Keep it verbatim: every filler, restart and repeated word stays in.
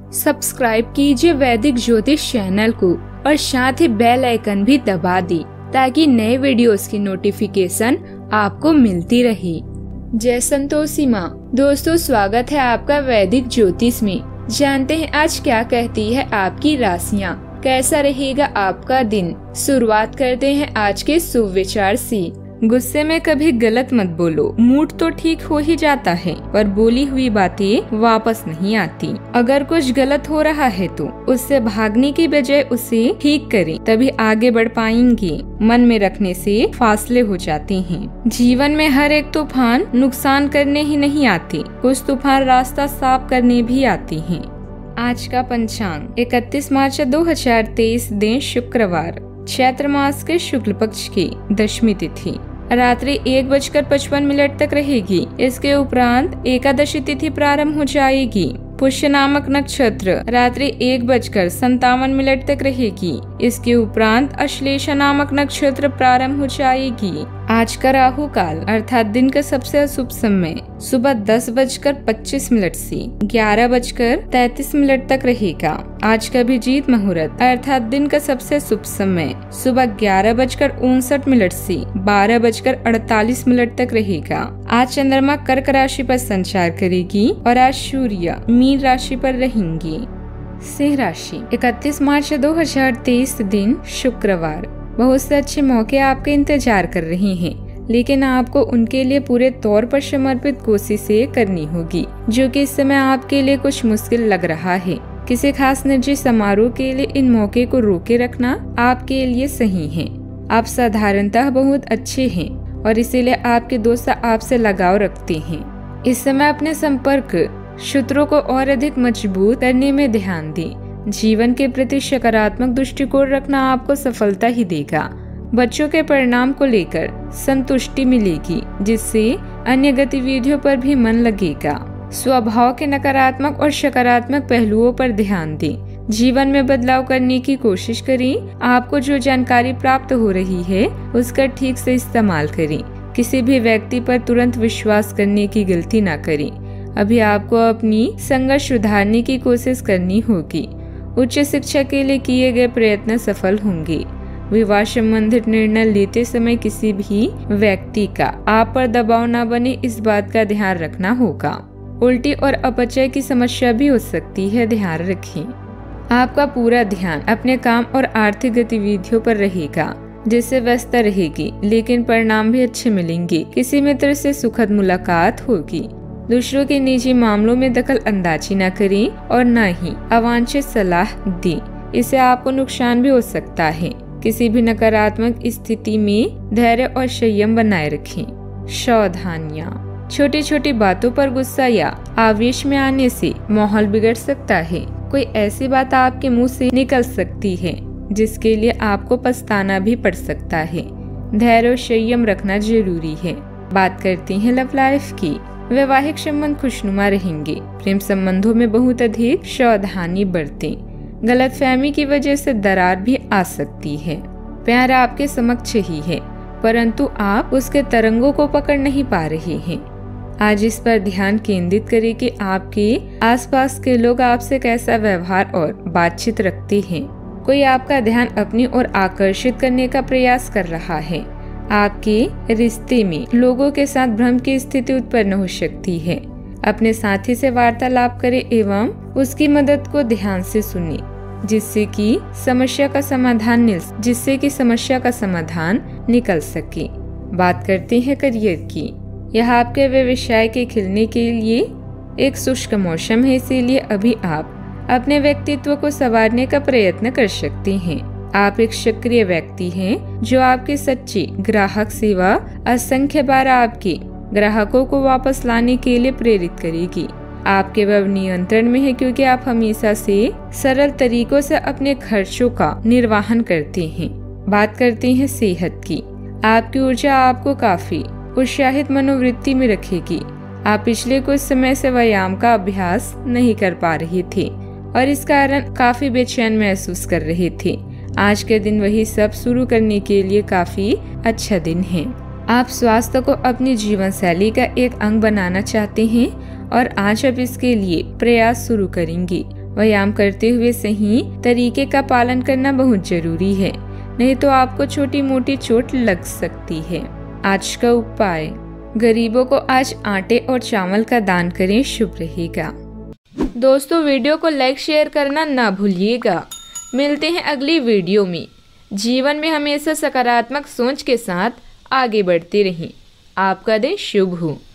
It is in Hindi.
सब्सक्राइब कीजिए वैदिक ज्योतिष चैनल को और साथ ही बेल आइकन भी दबा दी ताकि नए वीडियोस की नोटिफिकेशन आपको मिलती रहे। जय संतोषी माँ। दोस्तों, स्वागत है आपका वैदिक ज्योतिष में। जानते हैं आज क्या कहती है आपकी राशियाँ, कैसा रहेगा आपका दिन। शुरुआत करते हैं आज के शुभ विचार से। गुस्से में कभी गलत मत बोलो। मूड तो ठीक हो ही जाता है पर बोली हुई बातें वापस नहीं आती। अगर कुछ गलत हो रहा है तो उससे भागने की बजाय उसे ठीक करें, तभी आगे बढ़ पाएंगे। मन में रखने से फासले हो जाते हैं। जीवन में हर एक तूफान नुकसान करने ही नहीं आती, कुछ तूफान रास्ता साफ करने भी आती हैं। आज का पंचांग इकतीस मार्च दो हजार तेईस, दिन शुक्रवार, चैत्र मास के शुक्ल पक्ष की दशमी तिथि रात्रि एक बजकर पचपन मिनट तक रहेगी। इसके उपरांत एकादशी तिथि प्रारंभ हो जाएगी। पुष्य नामक नक्षत्र रात्रि एक बजकर संतावन मिनट तक रहेगी। इसके उपरांत अश्लेषा नामक नक्षत्र प्रारंभ हो जाएगी। आज का राहु काल अर्थात दिन का सबसे अशुभ समय सुबह दस बजकर पच्चीस मिनट से ग्यारह बजकर तैतीस मिनट तक रहेगा। आज का अभिजीत मुहूर्त अर्थात दिन का सबसे शुभ समय सुबह ग्यारह बजकर उनसठ मिनट से बारह बजकर अड़तालीस मिनट तक रहेगा। आज चंद्रमा कर्क राशि पर संचार करेगी और आज सूर्य मीन राशि पर रहेंगी। सिंह राशि इकतीस मार्च दो हजार तेईस, दिन शुक्रवार। बहुत से अच्छे मौके आपके इंतजार कर रहे हैं, लेकिन आपको उनके लिए पूरे तौर पर समर्पित कोशिशें करनी होगी, जो कि इस समय आपके लिए कुछ मुश्किल लग रहा है। किसी खास निजी समारोह के लिए इन मौके को रोके रखना आपके लिए सही है। आप साधारणतः बहुत अच्छे हैं और इसीलिए आपके दोस्त आपसे लगाव रखते हैं। इस समय अपने संपर्क सूत्रों को और अधिक मजबूत करने में ध्यान दें। जीवन के प्रति सकारात्मक दृष्टिकोण रखना आपको सफलता ही देगा। बच्चों के परिणाम को लेकर संतुष्टि मिलेगी, जिससे अन्य गतिविधियों पर भी मन लगेगा। स्वभाव के नकारात्मक और सकारात्मक पहलुओं पर ध्यान दें। जीवन में बदलाव करने की कोशिश करें। आपको जो जानकारी प्राप्त हो रही है उसका ठीक से इस्तेमाल करें। किसी भी व्यक्ति पर तुरंत विश्वास करने की गलती न करें। अभी आपको अपनी संगत सुधारने की कोशिश करनी होगी। उच्च शिक्षा के लिए किए गए प्रयत्न सफल होंगे। विवाह संबंधित निर्णय लेते समय किसी भी व्यक्ति का आप पर दबाव न बने, इस बात का ध्यान रखना होगा। उल्टी और अपचय की समस्या भी हो सकती है, ध्यान रखें। आपका पूरा ध्यान अपने काम और आर्थिक गतिविधियों पर रहेगा, जिससे व्यस्त रहेगी, लेकिन परिणाम भी अच्छे मिलेंगे। किसी मित्र से सुखद मुलाकात होगी। दूसरों के निजी मामलों में दखल अंदाजी न करें और न ही अवांछित सलाह दें, इससे आपको नुकसान भी हो सकता है। किसी भी नकारात्मक स्थिति में धैर्य और संयम बनाए रखें। सावधानियाँ, छोटी छोटी बातों पर गुस्सा या आवेश में आने से माहौल बिगड़ सकता है। कोई ऐसी बात आपके मुंह से निकल सकती है जिसके लिए आपको पछताना भी पड़ सकता है। धैर्य और संयम रखना जरूरी है। बात करते हैं लव लाइफ की। वैवाहिक संबंध खुशनुमा रहेंगे। प्रेम संबंधों में बहुत अधिक सावधानी बरतें। गलतफहमी की वजह से दरार भी आ सकती है। प्यार आपके समक्ष ही है, परंतु आप उसके तरंगों को पकड़ नहीं पा रहे हैं। आज इस पर ध्यान केंद्रित करें कि आपके आसपास के लोग आपसे कैसा व्यवहार और बातचीत रखते हैं। कोई आपका ध्यान अपनी ओर आकर्षित करने का प्रयास कर रहा है। आपके रिश्ते में लोगों के साथ भ्रम की स्थिति उत्पन्न हो सकती है। अपने साथी से वार्तालाप करें एवं उसकी मदद को ध्यान से सुनें, जिससे कि समस्या का समाधान जिससे कि समस्या का समाधान निकल सके। बात करते हैं करियर की। यह आपके व्यवसाय के खिलने के लिए एक शुष्क मौसम है, इसीलिए अभी आप अपने व्यक्तित्व को संवारने का प्रयत्न कर सकते हैं। आप एक सक्रिय व्यक्ति हैं, जो आपकी सच्ची ग्राहक सेवा असंख्य बार आपके ग्राहकों को वापस लाने के लिए प्रेरित करेगी। आपके व्यय नियंत्रण में है, क्योंकि आप हमेशा से सरल तरीकों से अपने खर्चों का निर्वहन करते हैं। बात करते हैं सेहत की। आपकी ऊर्जा आपको काफी उत्साहित मनोवृत्ति में रखेगी। आप पिछले कुछ समय से व्यायाम का अभ्यास नहीं कर पा रहे थे और इस कारण काफी बेचैन महसूस कर रहे थे। आज के दिन वही सब शुरू करने के लिए काफी अच्छा दिन है। आप स्वास्थ्य को अपनी जीवन शैली का एक अंग बनाना चाहते हैं और आज आप इसके लिए प्रयास शुरू करेंगे। व्यायाम करते हुए सही तरीके का पालन करना बहुत जरूरी है, नहीं तो आपको छोटी मोटी चोट लग सकती है। आज का उपाय, गरीबों को आज आटे और चावल का दान करें, शुभ रहेगा। दोस्तों, वीडियो को लाइक शेयर करना ना भूलिएगा। मिलते हैं अगली वीडियो में। जीवन में हमेशा सकारात्मक सोच के साथ आगे बढ़ते रहें। आपका दिन शुभ हो।